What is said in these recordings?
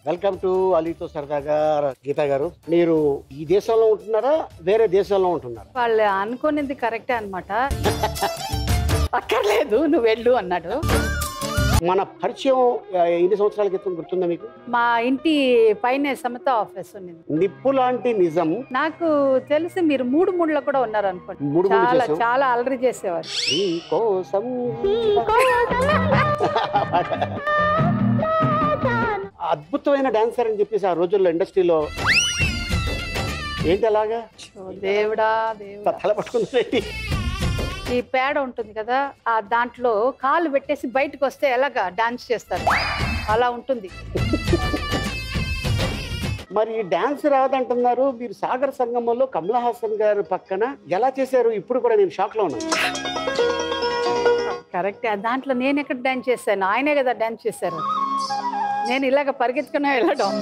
Welcome to అలీతో సరదాగా. గీత గారు, మీరు ఈ దేశంలో ఉంటున్నారా వేరే దేశంలో ఉంటున్నారా? వాళ్ళు అనుకునేది కరెక్టే అన్నమాట. అక్కర్లేదు నువ్వు వెళ్ళు అన్నాడు. మన పరిచయం ఎన్ని సంవత్సరాల క్రితం గుర్తుందా మీకు? మా ఇంటి పైన సమత ఆఫీస్ ఉంది. నిప్పు లాంటి నిజం. నాకు తెలిసి మీరు మూడు మూడులో కూడా ఉన్నారు అనుకోండి. చాలా చాలా అలరి చేసేవారు. అద్భుతమైన డాన్సర్ అని చెప్పేసి ఆ రోజుల్లో ఇండస్ట్రీలో. ఏంటి అలాగా? దేవుడా దేవుడా తల పట్టుకుంది. ఈ పేడ ఉంటుంది కదా, ఆ దాంట్లో కాలు పెట్టేసి బయటకు వస్తే ఎలాగా డాన్స్ చేస్తారు, అలా ఉంటుంది. మరి డాన్స్ రాదంటున్నారు మీరు. సాగర్ సంగమంలో కమల్ హాసన్ గారు పక్కన ఎలా చేశారు? ఇప్పుడు కూడా నేను షాక్ లో ఉన్నాను. కరెక్టే, దాంట్లో నేను ఎక్కడ డాన్స్ చేశాను, ఆయనే కదా డాన్స్ చేశారు. నేను ఇలాగ పరిగెత్తుకునే వెళ్ళడం.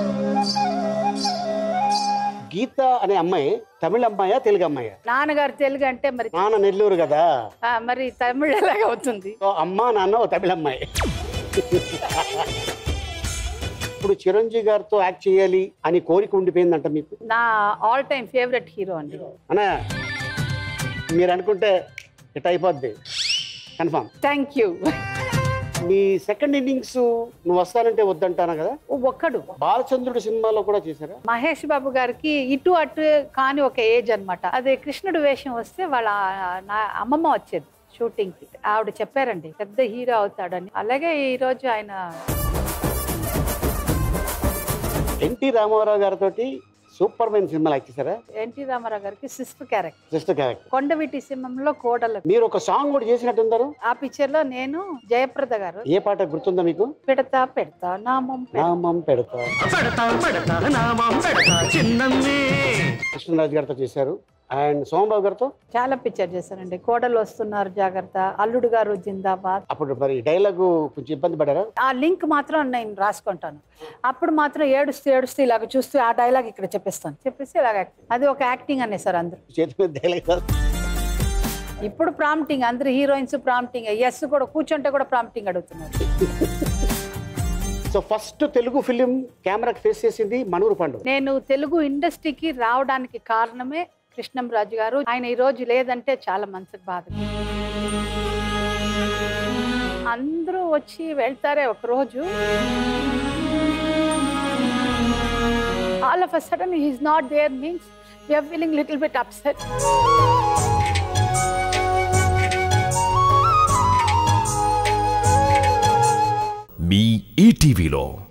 గీత అనే అమ్మాయి తమిళ అమ్మాయా తెలుగు అమ్మాయా? నాన్నగారు తెలుగు అంటే మరి నాన్న నెల్లూరు కదా, మరి తమిళ ఎలాగ అవుతుంది? అమ్మా నాన్న తమిళ అమ్మాయి. ఇప్పుడు చిరంజీవి గారితో యాక్ట్ చేయాలి అని కోరిక ఉండిపోయిందంట మీకు? నా ఆల్ టైమ్ ఫేవరెట్ హీరో అండి. అన్నా మీరు అనుకుంటే ఇట్ అయిపోద్ది కన్ఫర్మ్. Thank you. మీ సెకండ్ ఇన్నింగ్స్ నువ్వు వస్తానంటే వద్దంటానా కదా. ఒక్కడు బాలచంద్రుడు సినిమాలో కూడా చేశారా? మహేష్ బాబు గారికి ఇటు అటు కాని ఒక ఏజ్ అనమాట. అదే కృష్ణుడు వేషం వస్తే వాళ్ళ నా అమ్మమ్మ వచ్చేది షూటింగ్ కి. ఆవిడ చెప్పారండి పెద్ద హీరో అవుతాడని. అలాగే ఈ రోజు ఆయన ఎన్టీ రామారావు గారితో సూపర్ మైన్ సినిమాలు యాక్ట్ చేశారా? ఎన్టీ రామారావు గారికి సిస్టర్ క్యారెక్టర్. కొండవీటి సింహంలో కోడలు. మీరు ఒక సాంగ్ కూడా చేసినట్టున్నారు ఆ పిక్చర్ లో. నేను జయప్రద గారు. ఏ పాట గుర్తుందా మీకు? పెడతా పెడతా నామం పెడతా కృష్ణరాజు గారితో చేశారు. అండ్ సోమబాబు గారితో చాలా పిక్చర్ చేశానండి. కోడలు వస్తున్నారు జాగ్రత్త, అల్లుడు గారు జిందాబాద్. అప్పుడు మరి డైలాగ్ కొంచెం ఇబ్బంది పడారా? ఆ లింక్ మాత్రం నేను రాసుకుంటాను. అప్పుడు మాత్రం ఏడుస్తూ ఏడుస్తూ ఇలాగ చూస్తూ ఆ డైలాగ్ ఇక్కడ చెప్పేసి ఇలాగ. అది ఒక యాక్టింగ్ అనేసారు అందరూ. చేతి మీద డైలాగ్. ఇప్పుడు ప్రాంప్టింగ్, అందరు హీరోయిన్స్ ప్రాంప్టింగ్. ఎస్ కూడా కూర్చుంటే కూడా ప్రాంప్టింగ్ అడుగుతున్నారు. సో ఫస్ట్ తెలుగు ఫిలిం కెమెరాకి ఫేస్ చేసింది మనూరు పండు. నేను తెలుగు ఇండస్ట్రీకి రావడానికి కారణమే కృష్ణంరాజు గారు. ఆయన ఈ రోజు లేదంటే చాలా మనసుకు బాధ. అందరూ వచ్చి వెళ్తారే ఒక రోజు, all of a sudden he is not there means we are feeling little bit upset. Me ETV లో